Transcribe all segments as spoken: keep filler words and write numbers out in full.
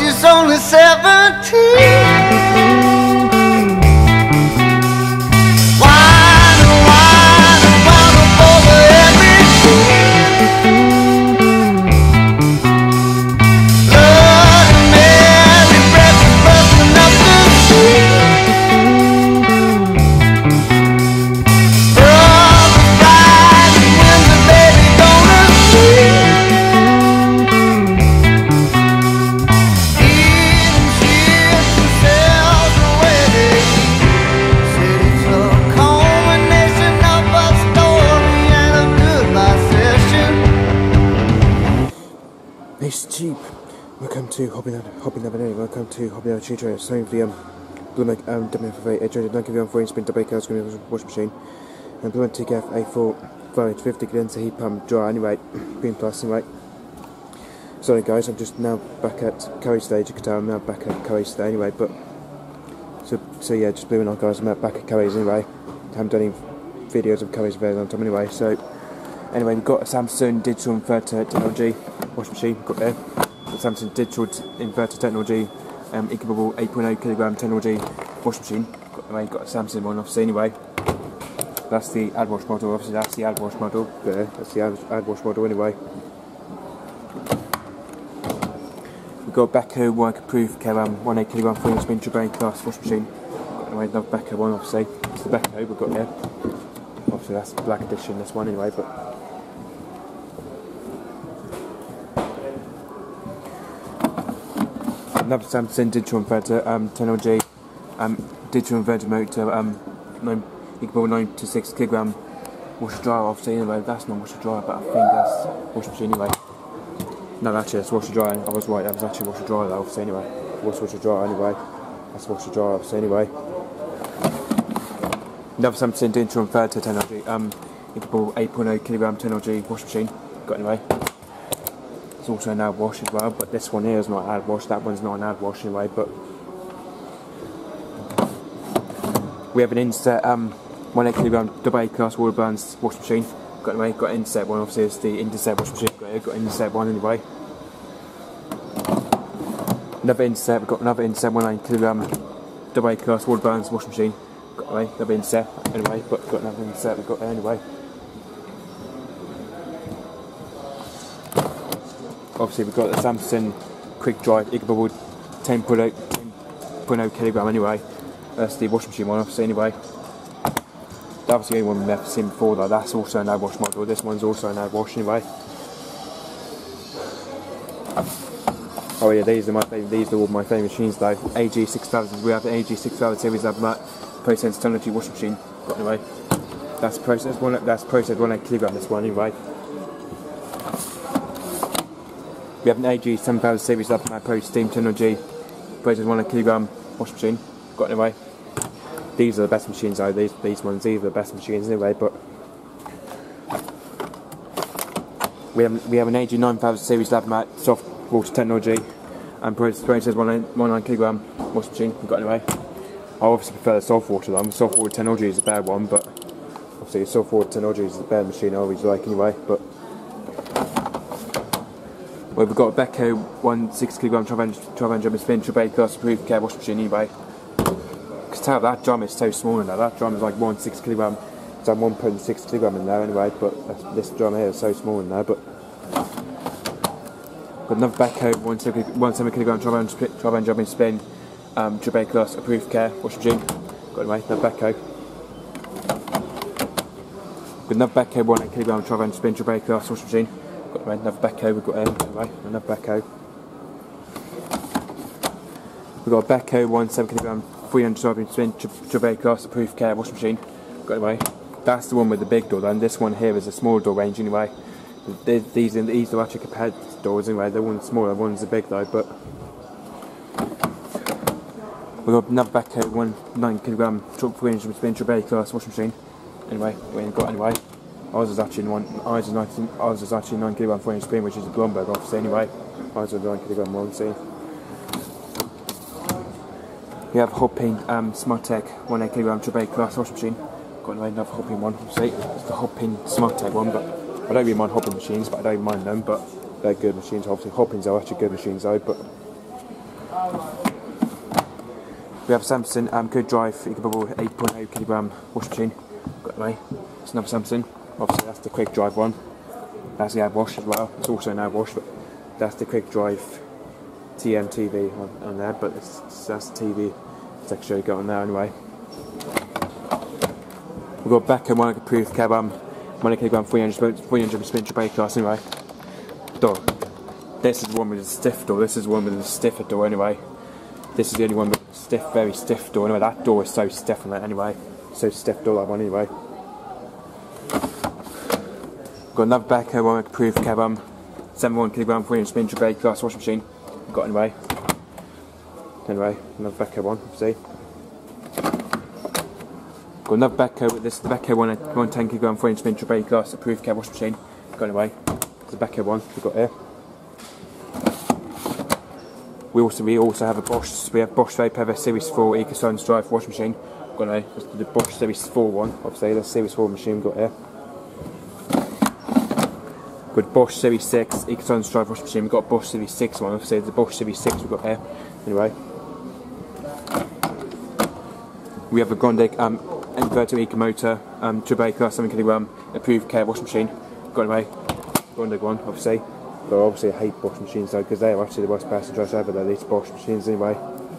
she's only seventeen. It's cheap. Welcome to Hobby Hobby Lebanon. Welcome to Hobby Lebanon Cheat Trader. So the um Blue Mac um W F eight edge don't give you on four inch spin double cars going to wash machine. And Blue T K F A four five fifty condenser heat pump dry anyway. Green plus anyway. Sorry guys, I'm just now back at Curry stage. You can tell I'm now back at Curry stage anyway, but so so yeah, just blue on guys, I'm back at Curry's anyway. I haven't done any videos of Curry's very long time anyway, so anyway, we've got a Samsung digital inverter technology wash machine, got there. The Samsung digital inverter technology, um, incapable eight point oh kilogram technology wash machine. Got, anyway, got a Samsung one obviously anyway. That's the ad wash model, obviously that's the ad wash model. There, that's the ad, ad wash model anyway. We've got a Beko work-proof um, one eight kilogram four inch spin triple A class wash machine. Got anyway, another Beko one obviously. It's the Beko we've got there. Obviously that's the black edition, this one anyway, but another Samsung digital inverter um, technology, um, digital inverter motor, um, nine, equal nine to six kilogram washer dryer. Obviously, anyway, that's not washer dryer, but I think that's wash machine anyway. No, actually, that's washer dryer. I was right. That was actually washer dryer, though. Obviously, anyway, it was washer dryer anyway. That's washer dryer, obviously, anyway. Another Samsung digital inverter technology, um, equal eight point oh kilogram technology wash machine. Got anyway. It's also an ad wash as well, but this one here is not an ad wash, that one's not an ad wash anyway, but we have an Inset um, one eight kilogram double A class water burns wash machine. Got anyway, got Inset one, obviously it's the Inset wash machine, got, here, got Inset one anyway. Another Inset, we've got another Inset one eight kilogram double A class water burns wash machine. Got anyway, another Inset anyway, but got another Inset we've got there anyway. Obviously we've got the Samsung Quick Dry Igabubble ten point oh kilogram anyway. That's the wash machine one obviously anyway. That was the only one we've never seen before though, that's also an ad wash model, this one's also an ad wash anyway. Oh yeah, these are my favourite, these are all my favourite machines though. A G six thousand, we have the A G six thousand series of that Process Technology wash machine. Got anyway. That's process one that's process one eight kilogram this one anyway. We have an A G seven thousand series up my Pro Steam Technology, process one kilogram wash machine. Got anyway. These are the best machines though, these, these ones, these are the best machines anyway, but we have, we have an A G nine thousand series lab mat soft water technology and process one kilogram wash machine. Got anyway. I obviously prefer the soft water one, soft water technology is a bad one, but obviously soft water technology is the better machine I always like anyway, but well, we've got a Beko one six kilogram twelve hundred spin triple A class approved care wash machine anyway. Because tell that drum is so small in there, that drum is like one six kilogram, it's like one point six kilogram in there anyway, but this drum here is so small in there, but got another Beko one seven kilogram twelve hundred spin um, triple A class approved care wash machine. Got anyway, another Beko. Got another Beko one eight kilogram twelve hundred spin triple A class wash machine. Got another Beko, we've got um, anyway, another Beko. We've got a Beko one seven kilogram three hundred spin triple A class approved care wash machine. Got anyway. That's the one with the big door, and this one here is a small door range anyway. These these these are actually compared doors anyway. The one's smaller, one's big though. But we've got another Beko one nine kilogram three hundred spin triple A class wash machine. Anyway, we ain't got anyway. Ours is actually one. Ours is nineteen. Ours is actually nine kilogram four inch spin, which is a Blomberg obviously. Anyway, ours is nine kilogram one. See. We have Hopin um, Smartech one eight kilogram triple A class wash machine. Got another Hopin one. See, it's the Hopin Smartech one, but I don't really mind Hopin machines, but I don't mind them. But they're good machines. Obviously, Hopins are actually good machines though. But We have a Samsung um, Good Drive Incapable eight point oh kilogram wash machine. Got it, mate. It's another Samsung. Obviously, that's the Quick Drive one. That's the ad wash as well. It's also an ad wash, but that's the Quick Drive T M T V on, on there. But it's, that's the T V texture you got on there anyway. We've got back and one approved cab um, one kilogram three hundred spinach brake class anyway. Door. This is the one with the stiff door. This is the one with the stiffer door anyway. This is the only one with stiff, very stiff door. Anyway, that door is so stiff on that anyway. So stiff door, that one anyway. We've got another Becco one approved cab um, seventy-one kilogram three hundred spinach brake class wash machine. We've got anyway. Anyway, another Becco one, see. Got another Becco, this is the Becco one, one ten kilogram three hundred spinach brake class approved cab wash machine. Got anyway. It's the Becco one we've got here. We also we also have a Bosch. We have Bosch Vapor Series four EcoScience Drive wash machine. Got a the Bosch Series four one. Obviously, the Series four machine we've got here. Good Bosch Series six EcoScience Drive wash machine. We've got a Bosch Series six one. Obviously, the Bosch Series six we've got here. Anyway, we have a Grande um, inverter Eco Motor um, Triple class seven kilogram approved care wash machine. Got anyway, Grande one obviously. But obviously I hate Bosch machines though, because they are actually the worst passenger drives ever, though, these Bosch machines anyway.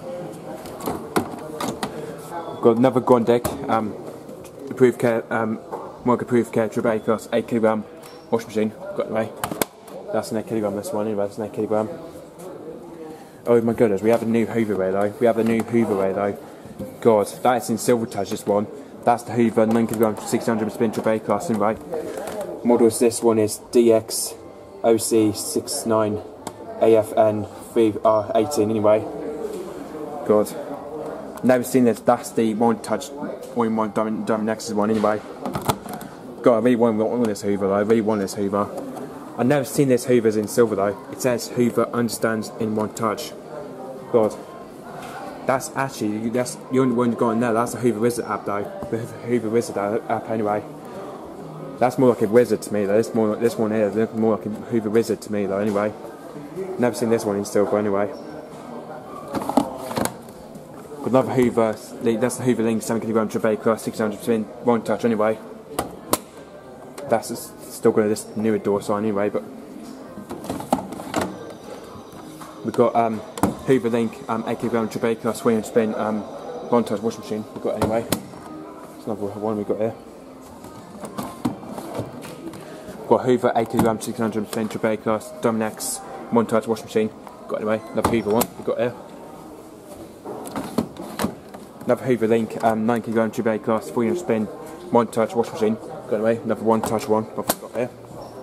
We've got another Grande um, approved care, um, mark approved care Triple class eight kilogram wash machine. Got anyway. That's an eight kilogram, this one anyway, that's an eight kilogram. Oh my goodness, we have a new Hoover Ray though. We have a new Hoover Ray though. God, that is in silver touch, this one. That's the Hoover nine kilogram six hundred spin Triple class anyway. Models, this one is D X O C six nine A F N three R eighteen anyway. God. Never seen this. That's the one touch one one Diamond Nexus one anyway. God, I really want, want this Hoover though. I really want this Hoover. I've never seen this Hoovers in silver though. It says Hoover understands in one touch. God. That's actually, that's the only one you got in there. That's the Hoover Wizard app though. The Hoover Wizard app anyway. That's more like a wizard to me though. This more this one here is more like a Hoover Wizard to me though. Anyway, never seen this one in silver anyway. Got another Hoover. That's the Hoover Link seven kilogram Triple class six hundred spin one touch anyway. That's still got this newer door sign anyway. But we've got um, Hoover Link um, eight kilogram Triple class three hundred spin um, one touch wash machine. We've got anyway. It's another one we've got here. Got Hoover eight kilogram six hundred spin Triple class Dominex one touch wash machine. Got anyway. Another Hoover one we've got here. Another Hoover Link um, nine kilogram Triple class three hundred spin one touch wash machine. Got anyway. Another one touch one I've got here.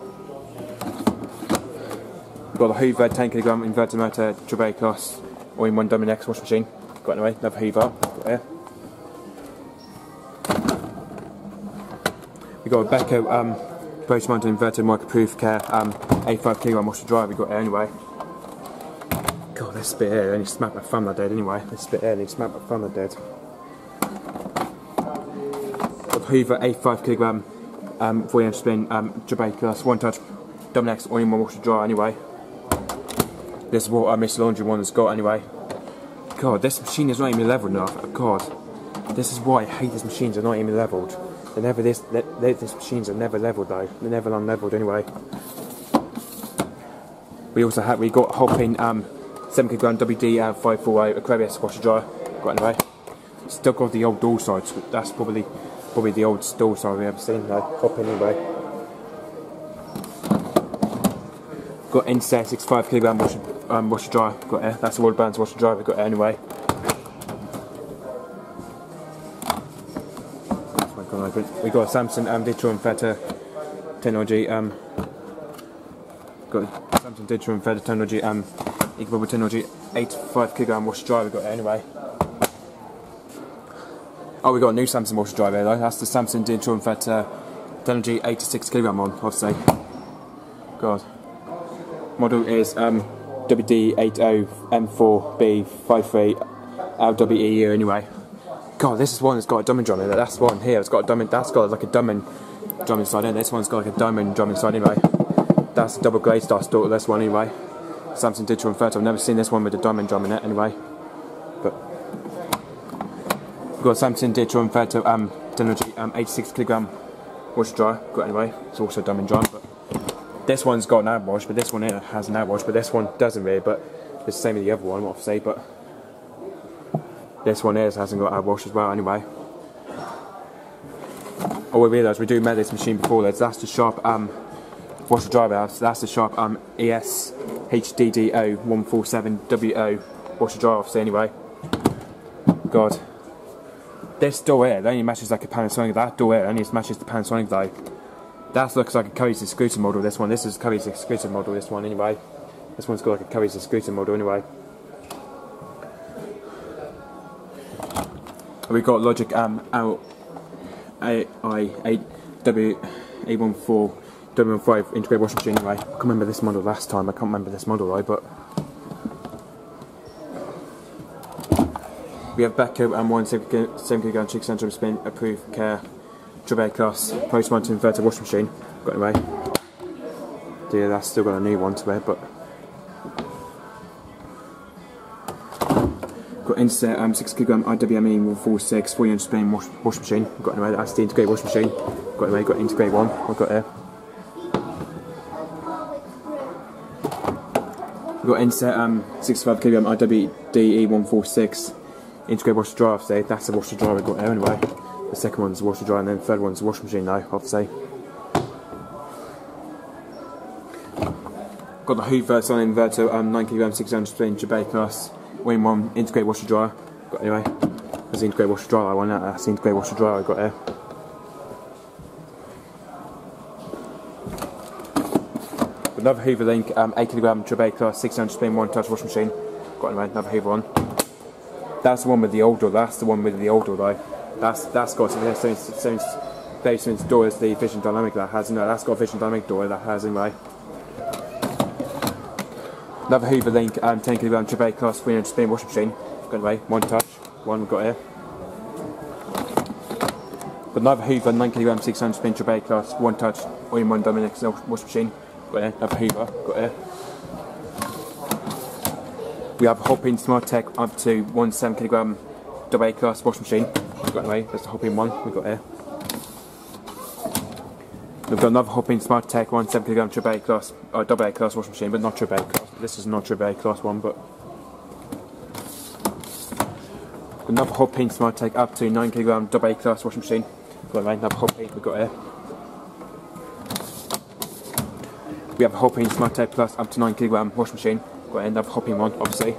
Got the Hoover ten kilogram inverter motor Triple class all in one Dominex wash machine. Got anyway. Another Hoover got here. We got a Becco um, Post mounted inverter mic approved care um, eighty-five kilogram washer dryer we got here anyway. God, this bit here only smacked my thumb that dead anyway. This bit here only smacked my thumb that dead. Got Hoover eighty-five kilogram um, three hundred spin um, Triple class one touch Dominex all in one washer dryer anyway. This is what uh, Mister Laundry one has got anyway. God, this machine is not even leveled enough. God, this is why I hate these machines. They're not even leveled. They're never this. They're, they're, these machines are never leveled though. They're never unleveled anyway. We also have we got Hopping um, seven kilogram W D uh, five forty Aquarius washer dryer. Got anyway. Still got the old door sides. That's probably probably the old door side we've ever seen though. Hopping anyway. Got Inset sixty-five kilogram washer um, washer dryer. Got here. That's the World Brands washer dryer we got here anyway. We got a Samsung um, digital inverter technology. Um, got a Samsung digital inverter technology. Um, Equal technology eighty-five kilogram washer dryer we got here anyway. Oh, we got a new Samsung washer dryer here though. That's the Samsung digital inverter technology eighty-six kilogram one. Obviously. God. Model is um, W D eighty M four B fifty-three L W E U anyway. God, this is one that's got a diamond drum in it. That's the one here. It's got a diamond. That's got like a diamond drum inside in. This one's got like a diamond drum inside anyway. That's a double glazed star store. This one anyway. Samsung Digital Inverter. I've never seen this one with a diamond drum in it anyway. But we've got Samsung Digital Inverter um, technology, um, eighty-six kilogram washer dryer. Got anyway. It's also a diamond drum, but this one's got an air wash, but this one here has an air wash, but this one doesn't really. But it's the same with the other one, what I say. But this one here hasn't got air wash as well anyway. Oh, we realised we do met this machine before. That's that's the Sharp um, washer dryer. So that's the Sharp um, E S H D D O one four seven W O washer dryer. Obviously, anyway. God, this door here only matches like a Panasonic. That door here only matches the Panasonic though. That looks like a Curry's exclusive model. This one, this is Curry's exclusive model. This one, anyway. This one's got like a Curry's exclusive model, anyway. We've got Logic um out. A I eight W A one four W one five integrated washing machine anyway. I can't remember this model last time, I can't remember this model right, but we have Beko and one seven kilogram six hundred spin approved care triple A class post mounted inverter washing machine. Got anyway. Yeah, that's still got a new one to it, but got insert um, six kilogram I W M E one forty-six four hundred spin wash, wash machine. Got anyway, that's the integrated wash machine. Got anyway, got integrated one. I've got there. We've got insert um, sixty-five kilogram I W D E one forty-six integrated washer dryer. Obviously, that's the washer dryer we've got there anyway. The second one's the washer dryer, and then the third one's the washing machine now, obviously. Got the Hoover Sun inverter, um, nine kilogram six hundred spin Jabay class. One one integrated washer dryer. Got anyway. That's the integrated washer dryer I want. That's the integrated washer dryer I got there. Another Hoover Link, um, eight kilogram Trebay class six hundred spin one touch washing machine. Got anyway, another Hoover one. That's the one with the old door. That's the one with the old door though. That's that's got some same same basement door as the Vision Dynamic that has. No, that's got a Vision Dynamic door that has anyway. Another Hoover Link, um, ten kilogram Trebay class three hundred spin washing machine. Got anyway, one touch, one we've got here. Got another Hoover nine kilogram six hundred spin Trebay class one touch all in one Dominic washing machine. Got here, another Hoover, got here. We have a Hopin Smart Tech up to one seven kilogram double A class washing machine. Got anyway, that's the Hopin one we've got here. We've got another Hopin Smart Tech one seven kilogram triple A class, or double A class washing machine, but not triple A class. This is not triple A class one, but another Hopin Smart Tech up to nine kilogram double A class washing machine. Got anyway, another Hopin we've got here. We have a Hopin Smart Tech Plus up to nine kilogram washing machine. Got another Hopin one, obviously.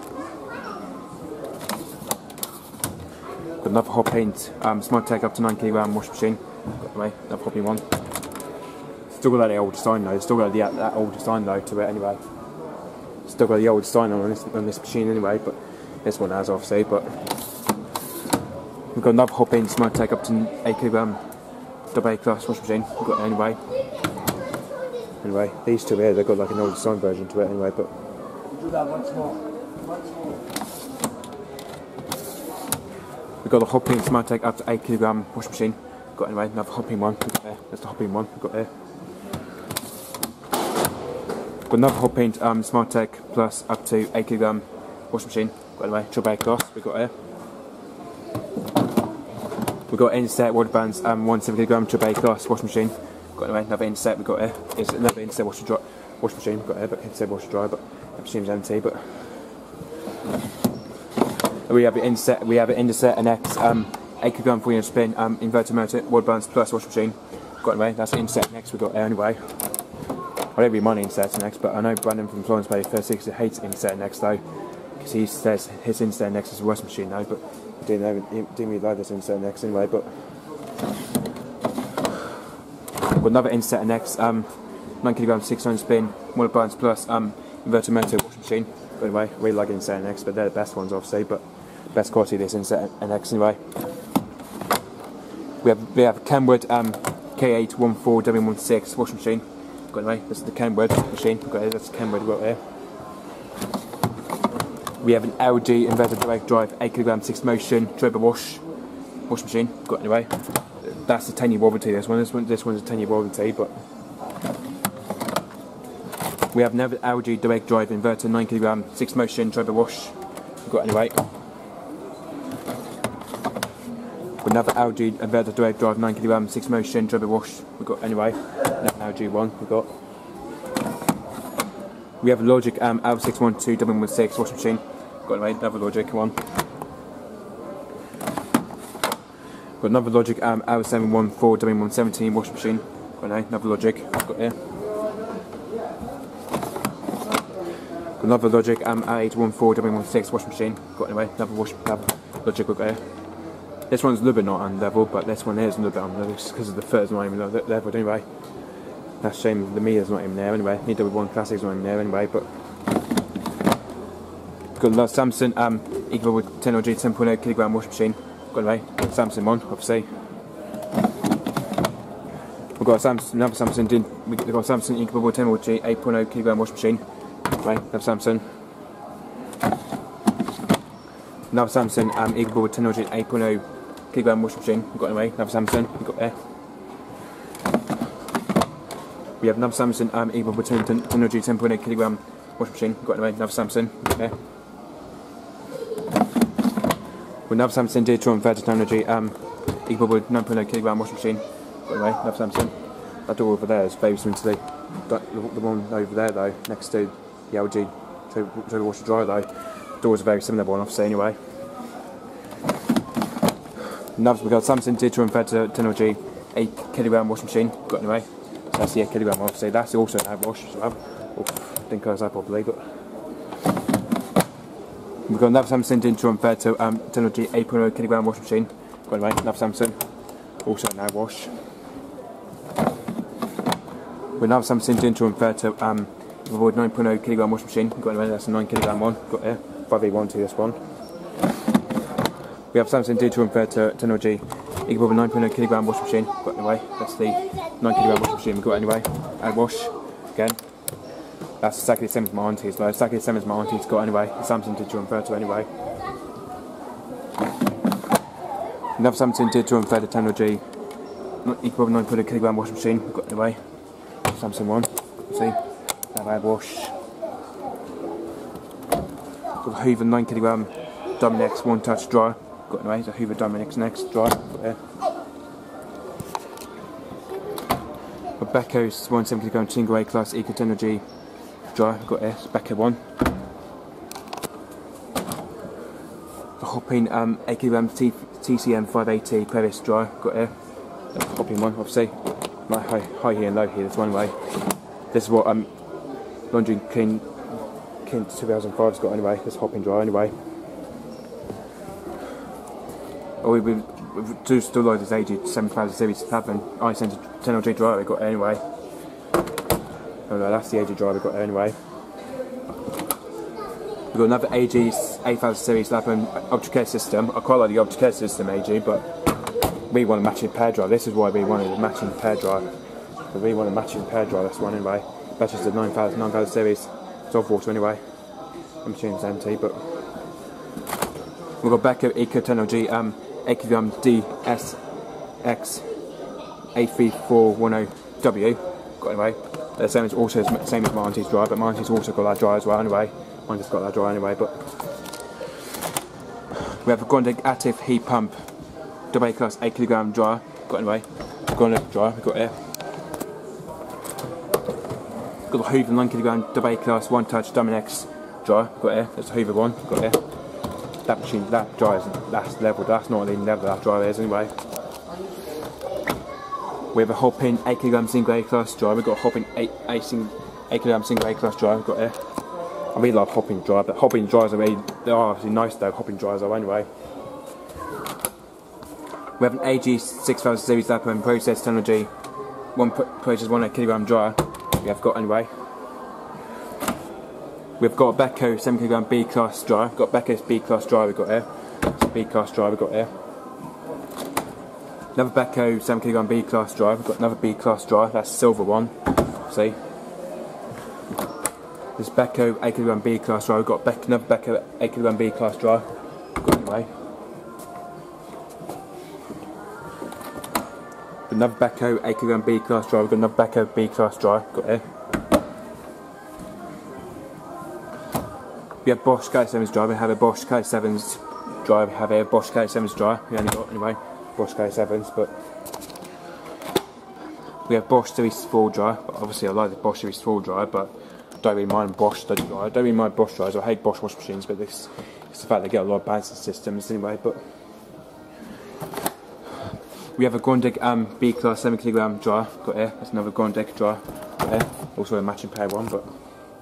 Got another Hopin um, Smart Tech up to nine kilogram washing machine. Got anyway, another Hopin one. Still got that old design though. Still got the, that old design though to it anyway. Still got the old design on this on this machine anyway, but this one has obviously. But we've got another Hopin Smart Tech up to eight kilogram double A class washing machine. We've got it anyway. Anyway, these two here, they've got like an old design version to it anyway, but do that once more. Once more. we've got the Hopin Smart Tech up to eight kilogram washing machine. Got anyway, another Hopin one. We've got there. That's the Hopin one we've got there. Got another Hopin um, Smart Tech Plus up to eight kilogram washing machine. Got anyway, triple A class we've got here. We've got Inset water bands um, one seven kilogram triple A class washing machine. Got anyway, another Inset we've got here. It's another Inset washer dry wash machine we've got here, but Inset washer dry, but the machine's empty. But we have an Inset, we have an Inset N X um, eight kilogram four hundred spin um, inverter motor water bands plus washing machine. Got anyway, that's the Inset next we've got here anyway. I don't really mind Inset next, but I know Brandon from Florence Bay thirty-six hates Inset next though, because he says his Inset next is a washing machine though, but he didn't, know, he didn't really like this Inset next anyway. But got another Inset next, um, nine kilogram six hundred spin water bands plus um, inverter motor washing machine. But anyway, I really like Inset next, but they're the best ones obviously, but best quality of this Inset N X anyway. We have we have Kenwood um, K eight one four W one six washing machine. Got anyway, this is the Kenwood machine. We've got here, that's the Kenwood we've got here. We have an L G inverter direct drive eight kilogram six motion turbo wash wash machine. Got anyway, that's a ten year warranty. This one, this one, this one's a ten year warranty. But We have another L G direct drive inverter, nine kilogram, six motion turbo wash. We've got anyway. Another L G inverter direct drive, nine kilogram, six motion turbo wash. We've got anyway. Another L G one. We've got. We have a Logic um, L six one two one one six washing machine. We've got anyway. Another Logic one. Got another Logic um, L seven one four one one one seven washing machine. Got anyway. Another Logic. I've got here. Got another Logic um, L eight one four one one six washing machine. Got anyway. Another wash. Another Logic. We've got here. This one's a little bit not on level, but this one is a little bit on level because of the third not even leveled anyway. That's a shame the meter's not even there anyway. Need W one Classic's not even there anyway, but got another Samsung um equal with ten L G ten point oh kilogram washing machine. Got anyway, Samsung one, obviously. We've got a Samsung, another Samsung did we've got a Samsung equal with ten L G eight point oh kilogram washing machine. Right, another Samsung. Another Samsung um equal with ten L G eight point oh kilogram washing machine. We've got anyway, another Samsung, we've got there. We have another Samsung um equal with ten L G ten point oh kilogram washing machine. We've got anyway, another Samsung, we've got there. With another Samsung Digitron inverter technology um equal with nine point oh kilogram washing machine. We've got anyway, another Samsung. That door over there is very similar to the, the one over there though, next to the L G turbo washer dryer though. The doors are very similar one, obviously anyway. Another we've got Samsung Digitron inverter technology eight kilogram washing machine. We've got anyway. So that's the eight kilogram obviously. That's also an ad wash as well. Oof, didn't close that properly, but we've got another Samsung Digitron inverter um, technology eight point oh kilogram washing machine. Got anyway, another Samsung, also an ad wash. With another Samsung Digitron inverter um, with nine point oh kilogram washing machine. Got anyway, that's a nine kilogram one. Got here five eight one two this one. We have Samsung Digitron inverter technology equal with nine point oh kilogram washing machine. Got anyway, that's the nine kilogram washing machine we've got anyway. And wash again. That's exactly the same as my auntie's though. Exactly the same as my auntie's got anyway. The Samsung Digitron inverter anyway. Another Samsung Digitron inverter technology equal with nine point oh kilogram washing machine. We've got anyway. Samsung one. See? Another ad wash. Got a Hoover nine kilogram Diamond X one touch dryer. Got anyway, the Hoover Diamond X next dryer. Got there. A Beko one seventy kilogram single A class Eco Technology dryer. Got there. Beko one. The Hopping um, eight kilogram T C M five eighty crevice dryer. Got there. The Hopping one, obviously. My high, high here and low here. That's one way. This is what um Laundry King King two thousand five's got anyway. This Hopping dryer anyway. Oh, we, we, we do still like this A G seven thousand series happen. I sent a ten L G dryer we got anyway. Oh no, that's the A G dryer we got anyway. We've got another A G eight thousand series Lapham Ultracare system. I quite like the Ultracare system A G, but we want a matching pair dryer. This is why we wanted a matching pair dryer. But we want a matching pair dryer, this one anyway. That's just a nine thousand series. It's off water anyway. The machine's empty, but we've got Beko Eco Technology um eight kilogram D S X eight three four one zero W. Got anyway. The same as also the same as my auntie's dryer, but my auntie's also got that dryer as well anyway. Mine just got that dryer anyway, but we have a Gondig Active Heat Pump double A class eight kilogram dryer. Got anyway. Gondig dryer we got here. Got the Hoover nine kilogram double A class one touch Diamond X dryer. Got here. That's the Hoover one. Got here. That machine, that dryer isn't, that's level, that's not even level, that dryer is anyway. We have a Hopping eight kilogram single A class dryer. We've got a Hopping eight kilogram single A class dryer we've got here. I really like Hopping dryer, but Hopping dryers are really, they are actually nice though, Hopping dryers are anyway. We have an A G six thousand series Lapham process technology, one process one kilogram dryer. We have got anyway. We've got a Beko seven kilogram B class dryer. We've got Beko's B class dryer we've got here. It's a B class dryer we've got here. Another Beko seven kilogram B class dryer. We've got another B class dryer. That's the silver one. See? This Beko eight kilogram B class dryer. We've got Be another Beko eight kilogram B class dryer. We've got anyway. Another Beko eight kilogram B class dryer. We've got another Beko B class dryer. Got here. We have Bosch K sevens dryer, we have a Bosch K sevens dryer, we have a Bosch K sevens dryer, we only got anyway, Bosch K sevens, but we have Bosch Series four dryer, but obviously I like the Bosch Series four dryer, but I don't really mind Bosch dryer, I don't really mind Bosch dryers, I hate Bosch washing machines, but this, it's the fact they get a lot of balancing systems anyway, but we have a Grundig um, B class seven kilogram dryer, got here, that's another Grundig dryer, got here, also a matching pair one, but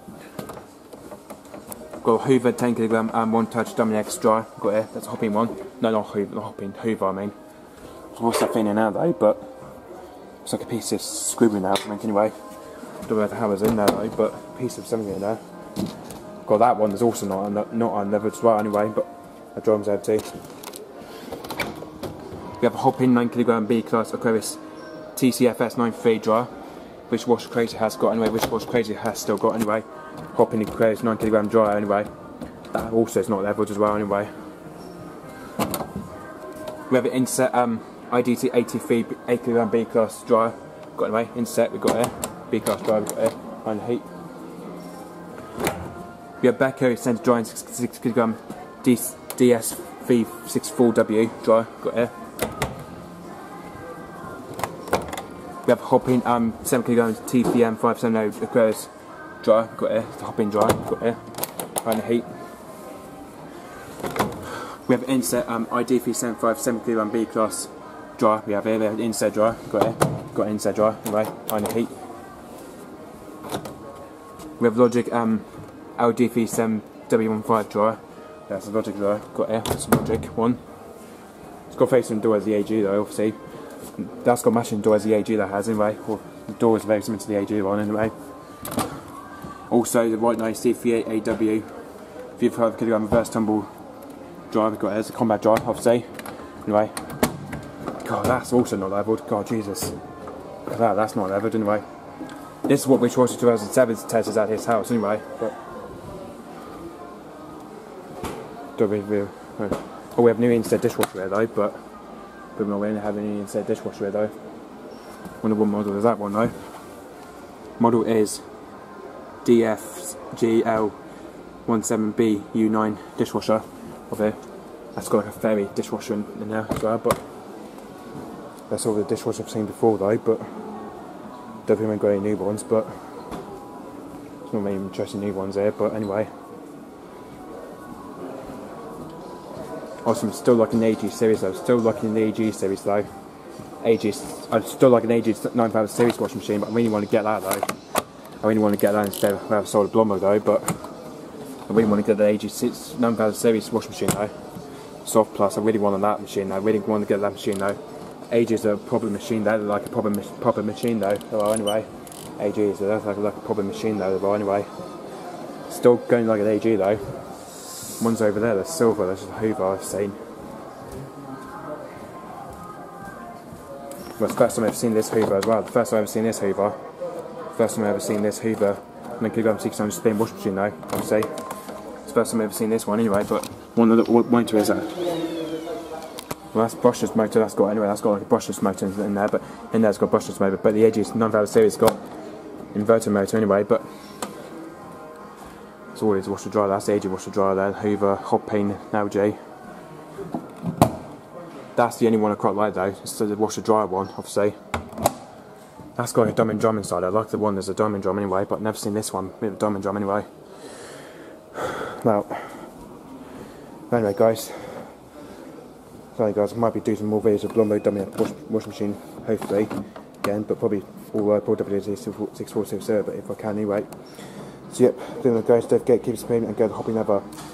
got a Hoover ten kilogram um, one touch Dominex dryer, got here, that's a hopping one, no not Hoover, not hopping, Hoover I mean. So what's that thing in now though, but it's like a piece of scribbling now, I think anyway. Don't know where the hammer's in there though, but a piece of something in there. Got that one, there's also not not, not unlevered as well anyway, but the drum's empty. We have a Hopping nine kilogram B class Aquarius T C F S ninety-three dryer, which Wash Crazy has got anyway, which Wash Crazy has still got anyway. Hopping Aquarius nine kilogram dryer anyway. That also is not leveled as well anyway. We have an Inset um, I D T eighty-three eight kilogram B class dryer, got anyway, Inset we got here, B class dryer we got here, behind the heat. We have Beko Centre Drying six kilogram D S V sixty-four W dryer, got here. We have Hopping um, seven kilogram T V M five seventy Aquarius dryer, got here, the Hopping dryer, got here, behind the heat. We have Inset um, I D three seventy-five seven kilogram B class dryer, we have here, we have Inset dryer, got here, got an Inset dryer, anyway, behind the heat. We have Logic um, L D three seven W fifteen dryer, that's a Logic dryer, got here, that's a Logic one. It's got facing door as the A G though, obviously. That's got matching door as the A G that has anyway, well, the door is very similar to the A G one anyway. Also the White Knight C thirty-eight A W fifty-five kilogram reverse tumble dryer, we've got here, it's a combat dryer obviously. Anyway, God that's also not leveled, God Jesus, look at that, that's not leveled anyway. This is what we chose in two thousand seven to test at his house anyway, but don't really, oh we have new Instead dishwasher here though, but but we don't have any Instead dishwasher here though. Wonder what model is that one though. Model is D F G L seventeen B U nine dishwasher of here. That's got like a fairy dishwasher in, in there as well, but that's all the dishwasher I've seen before though, but don't think we've got any new ones, but there's not many interesting new ones here, but anyway. Awesome, still like an A G series though, still like an A G series though. A G, I still like an A G nine thousand series washing machine, but I really want to get that though. I really want to get that instead of have a solar Blomo though, but I really want to get the A G nine thousand series washing machine though. Soft Plus, I really want that machine though, I really want to get that machine though. A G is a proper machine though, like a proper, proper machine though, well anyway. A G is like, like a proper machine though, well anyway. Still going like an A G though. One's over there, that's silver, that's just a Hoover I've seen. Well, it's the first time I've ever seen this Hoover as well. The first time I've ever seen this Hoover. First time I've ever seen this Hoover. nine kilogram six hundred spin washing machine though, obviously. It's the first time I've ever seen this one anyway, but one of the motor is that. Well, that's brushless motor, that's got, anyway, that's got like a brushless motor in there, but in there's got brushless motor, but the A G nine thousand series got inverter motor anyway, but it's all it is washer dryer, that's the A G washer dryer there, Hoover, Hopping, L J. That's the only one I quite like though, it's the washer dryer one, obviously. That's got a diamond drum inside, I like the one there's a diamond drum anyway, but I've never seen this one with a diamond drum anyway. Now, anyway guys, sorry guys, I might be doing some more videos of Blomo dummy wash, washing machine, hopefully, again, but probably all uh, W D six four two zero, but if I can anyway. So yep, anyway guys, don't forget, keep subscribing and go to Hopping Leather.